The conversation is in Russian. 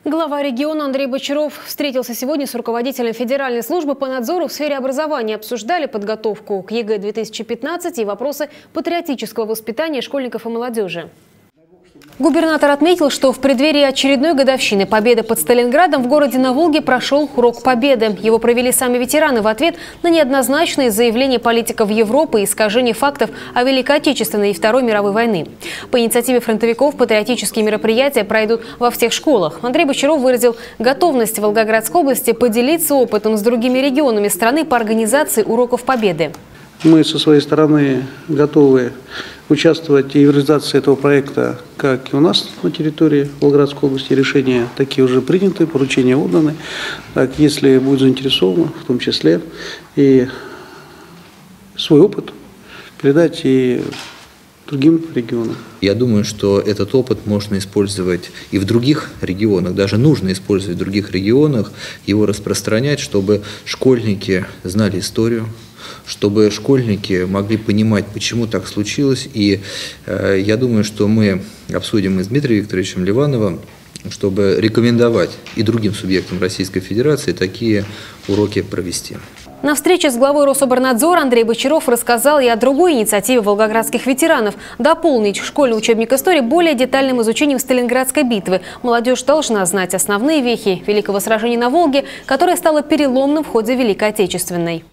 Глава региона Андрей Бочаров встретился сегодня с руководителем Федеральной службы по надзору в сфере образования. Обсуждали подготовку к ЕГЭ-2015 и вопросы патриотического воспитания школьников и молодежи. Губернатор отметил, что в преддверии очередной годовщины победы под Сталинградом в городе на Волге прошел урок победы. Его провели сами ветераны в ответ на неоднозначные заявления политиков Европы и искажение фактов о Великой Отечественной и Второй мировой войны. По инициативе фронтовиков патриотические мероприятия пройдут во всех школах. Андрей Бочаров выразил готовность Волгоградской области поделиться опытом с другими регионами страны по организации уроков победы. Мы со своей стороны готовы участвовать и в реализации этого проекта, как и у нас на территории Волгоградской области. Решения такие уже приняты, поручения отданы. Так, если будет заинтересованы, в том числе и свой опыт передать и другим регионам. Я думаю, что этот опыт можно использовать и в других регионах, даже нужно использовать в других регионах, его распространять, чтобы школьники знали историю, чтобы школьники могли понимать, почему так случилось. И я думаю, что мы обсудим и с Дмитрием Викторовичем Ливановым, чтобы рекомендовать и другим субъектам Российской Федерации такие уроки провести. На встрече с главой Рособорнадзора Андрей Бочаров рассказал и о другой инициативе волгоградских ветеранов – дополнить школьный учебник истории более детальным изучением Сталинградской битвы. Молодежь должна знать основные вехи Великого сражения на Волге, которое стало переломным в ходе Великой Отечественной.